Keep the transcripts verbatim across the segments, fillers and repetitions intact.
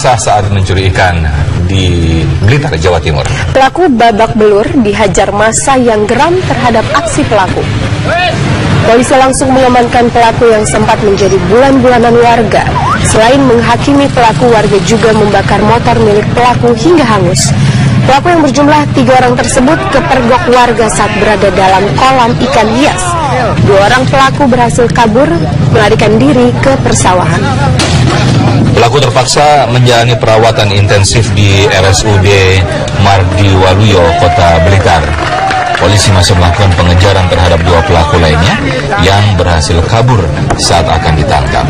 basah saat mencuri ikan di Blitar, Jawa Timur. Pelaku babak belur dihajar massa yang geram terhadap aksi pelaku. Polisi langsung mengamankan pelaku yang sempat menjadi bulan-bulanan warga. Selain menghakimi pelaku, warga juga membakar motor milik pelaku hingga hangus. Pelaku yang berjumlah tiga orang tersebut kepergok warga saat berada dalam kolam ikan hias. Dua orang pelaku berhasil kabur melarikan diri ke persawahan. Pelaku terpaksa menjalani perawatan intensif di R S U D Mardiwaluyo, Kota Blitar. Polisi masih melakukan pengejaran terhadap dua pelaku lainnya yang berhasil kabur saat akan ditangkap.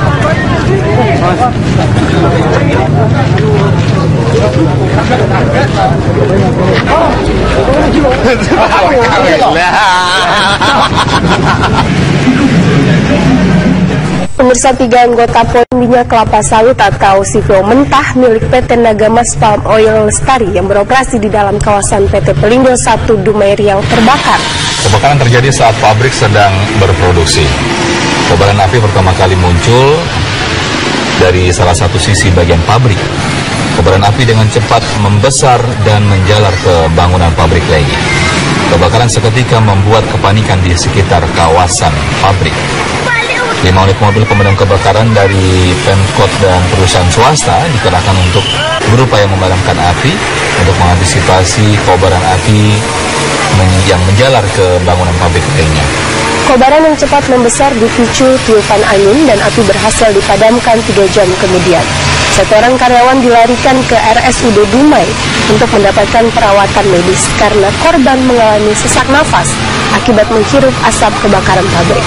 Pemirsa, tiga anggota Polres minyak kelapa sawit atau C V O mentah milik P T Nagamas Palm Oil Lestari yang beroperasi di dalam kawasan P T Pelindo satu Dumai Riau terbakar. Kebakaran terjadi saat pabrik sedang berproduksi. Kobaran api pertama kali muncul dari salah satu sisi bagian pabrik. Kobaran api dengan cepat membesar dan menjalar ke bangunan pabrik lainnya. Kebakaran seketika membuat kepanikan di sekitar kawasan pabrik. Lima unit mobil pemadam kebakaran dari Pemkot dan perusahaan swasta dikerahkan untuk berupaya memadamkan api untuk mengantisipasi kobaran api yang menjalar ke bangunan pabrik lainnya. Kobaran yang cepat membesar dipicu tiupan angin dan api berhasil dipadamkan tiga jam kemudian. Satu orang karyawan dilarikan ke R S U D Dumai untuk mendapatkan perawatan medis karena korban mengalami sesak nafas akibat menghirup asap kebakaran pabrik.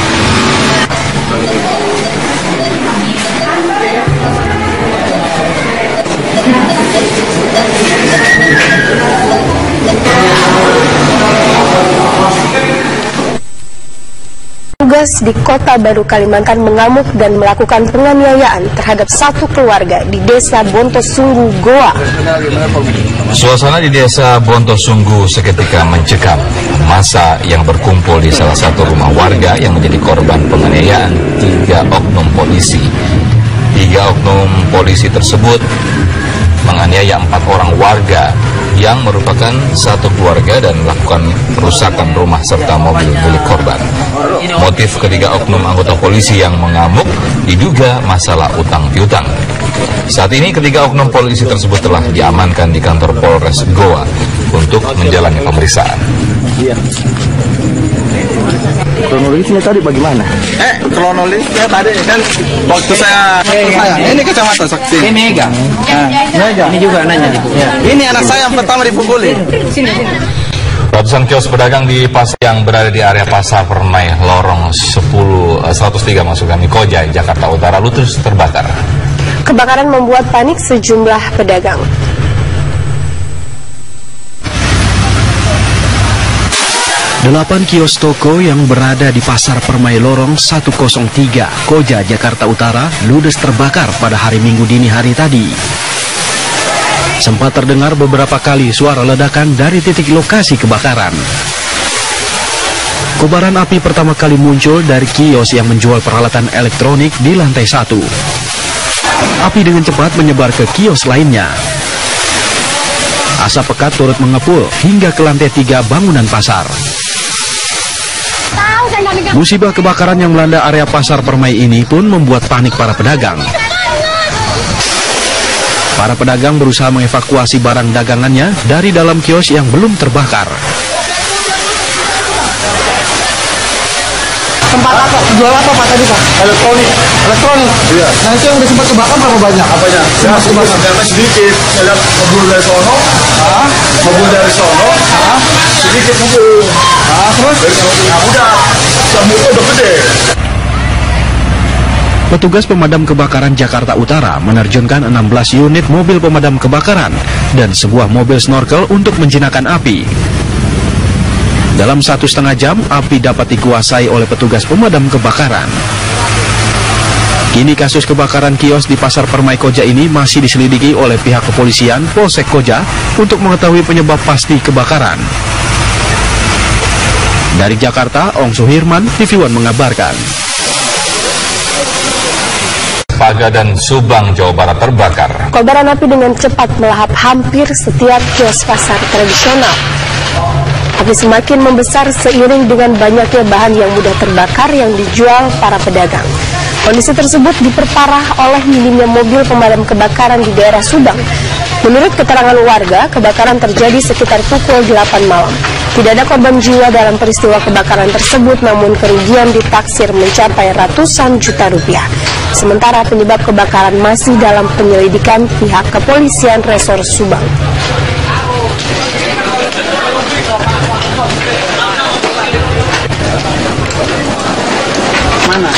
Petugas di Kota Baru, Kalimantan mengamuk dan melakukan penganiayaan terhadap satu keluarga di Desa Bontosunggu, Goa. Suasana di Desa Bontosunggu seketika mencekam. Massa yang berkumpul di salah satu rumah warga yang menjadi korban penganiayaan tiga oknum polisi. Tiga oknum polisi tersebut menganiaya empat orang warga yang merupakan satu keluarga dan melakukan perusakan rumah serta mobil milik korban. Motif ketiga oknum anggota polisi yang mengamuk diduga masalah utang piutang. Saat ini ketiga oknum polisi tersebut telah diamankan di kantor Polres Goa untuk menjalani pemeriksaan. Iya. Kronologisnya tadi bagaimana? Eh, kronologisnya tadi kan waktu saya, waktu saya ini kacamata saksi. Ini Mega. Nah, Ini juga nanya nih. Ya. ini anak saya yang pertama dipukuli. Sini, sini. Ratusan kios pedagang di pasar yang berada di area Pasar Permai Lorong sepuluh seratus tiga maksud kami Koja, Jakarta Utara ludes terbakar. Kebakaran membuat panik sejumlah pedagang. Delapan kios toko yang berada di Pasar Permai Lorong seratus tiga, Koja, Jakarta Utara, ludes terbakar pada hari Minggu dini hari tadi. Sempat terdengar beberapa kali suara ledakan dari titik lokasi kebakaran. Kobaran api pertama kali muncul dari kios yang menjual peralatan elektronik di lantai satu. Api dengan cepat menyebar ke kios lainnya. Asap pekat turut mengepul hingga ke lantai tiga bangunan pasar. Musibah kebakaran yang melanda area Pasar Permai ini pun membuat panik para pedagang. Para pedagang berusaha mengevakuasi barang dagangannya dari dalam kios yang belum terbakar. Tempat apa? Jual apa Pak tadi Pak? Elektronik. Elektronik? Iya. Nah itu yang udah sempat kebakar berapa banyak? Apanya? Ya, sedikit. sedikit. Saya lihat mobil dari sono. Ah, mobil dari sono. Ah, sedikit mobil. Ah, terus? Nah, udah. Sambil itu udah gede. Petugas pemadam kebakaran Jakarta Utara menerjunkan enam belas unit mobil pemadam kebakaran dan sebuah mobil snorkel untuk menjinakkan api. Dalam satu setengah jam, api dapat dikuasai oleh petugas pemadam kebakaran. Kini kasus kebakaran kios di Pasar Permai Koja ini masih diselidiki oleh pihak kepolisian Polsek Koja untuk mengetahui penyebab pasti kebakaran. Dari Jakarta, Ong Suhirman, T V One mengabarkan. Ciapaga dan Subang, Jawa Barat terbakar. Kobaran api dengan cepat melahap hampir setiap kios pasar tradisional. Api semakin membesar seiring dengan banyaknya bahan yang mudah terbakar yang dijual para pedagang. Kondisi tersebut diperparah oleh minimnya mobil pemadam kebakaran di daerah Subang. Menurut keterangan warga, kebakaran terjadi sekitar pukul delapan malam. Tidak ada korban jiwa dalam peristiwa kebakaran tersebut, namun kerugian ditaksir mencapai ratusan juta rupiah. Sementara penyebab kebakaran masih dalam penyelidikan pihak kepolisian Resor Subang. Mana?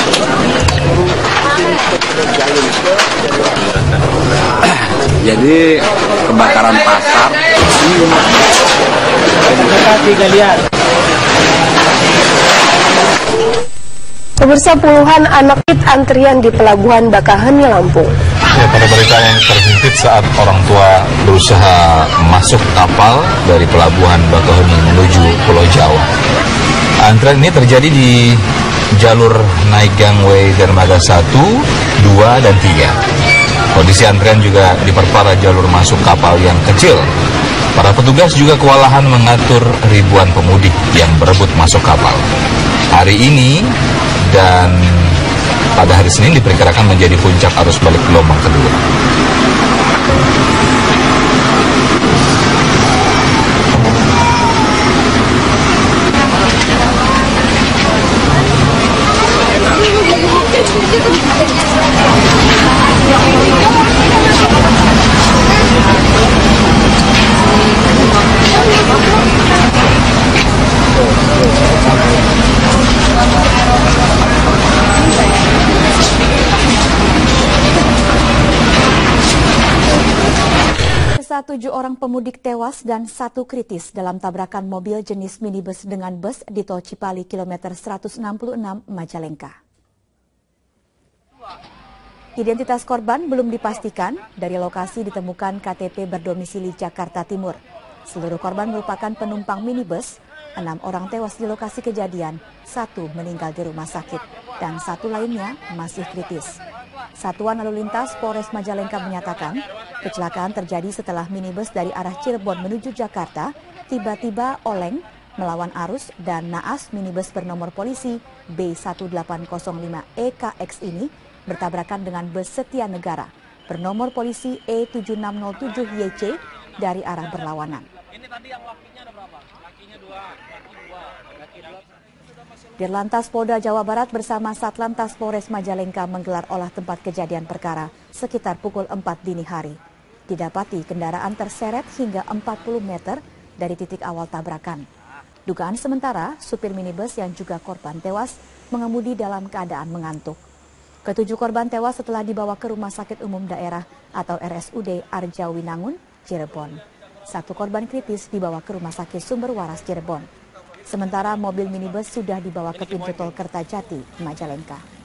Jadi kebakaran pasar. Kita lihat. Pemirsa, puluhan anak antrian di Pelabuhan Bakaheni, Lampung. Ya, pada berita yang terhimpit saat orang tua berusaha masuk kapal dari Pelabuhan Bakaheni menuju Pulau Jawa. Antrian ini terjadi di jalur naik gangway dermaga satu, dua, dan tiga. Kondisi antrian juga diperparah jalur masuk kapal yang kecil. Para petugas juga kewalahan mengatur ribuan pemudik yang berebut masuk kapal. Hari ini dan pada hari Senin diperkirakan menjadi puncak arus balik gelombang kedua. Tujuh orang pemudik tewas dan satu kritis dalam tabrakan mobil jenis minibus dengan bus di tol Cipali kilometer seratus enam puluh enam Majalengka. Identitas korban belum dipastikan. Dari lokasi ditemukan K T P berdomisili Jakarta Timur. Seluruh korban merupakan penumpang minibus. Enam orang tewas di lokasi kejadian, satu meninggal di rumah sakit, dan satu lainnya masih kritis. Satuan Lalu Lintas Polres Majalengka menyatakan, kecelakaan terjadi setelah minibus dari arah Cirebon menuju Jakarta tiba-tiba oleng melawan arus dan naas minibus bernomor polisi B satu delapan nol lima E K X ini bertabrakan dengan bus Setia Negara bernomor polisi E tujuh enam nol tujuh Y C dari arah berlawanan. Dirlantas Polda Jawa Barat bersama Satlantas Polres Majalengka menggelar olah tempat kejadian perkara sekitar pukul empat dini hari. Didapati kendaraan terseret hingga empat puluh meter dari titik awal tabrakan. Dugaan sementara, supir minibus yang juga korban tewas mengemudi dalam keadaan mengantuk. Ketujuh korban tewas setelah dibawa ke Rumah Sakit Umum Daerah atau R S U D Arjawinangun, Cirebon. Satu korban kritis dibawa ke Rumah Sakit Sumber Waras Cirebon. Sementara mobil minibus sudah dibawa ke pintu tol Kertajati, Majalengka.